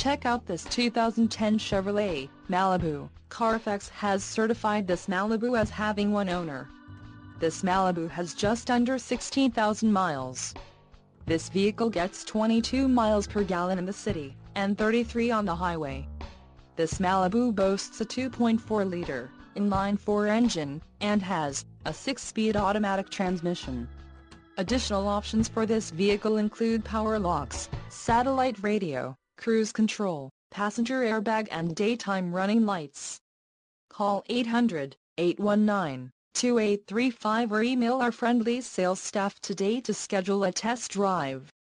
Check out this 2010 Chevrolet Malibu. Carfax has certified this Malibu as having one owner. This Malibu has just under 16,000 miles. This vehicle gets 22 miles per gallon in the city, and 33 on the highway. This Malibu boasts a 2.4-liter inline-4 engine, and has a 6-speed automatic transmission. Additional options for this vehicle include power locks, satellite radio, cruise control, passenger airbag and daytime running lights. Call 800-819-2835 or email our friendly sales staff today to schedule a test drive.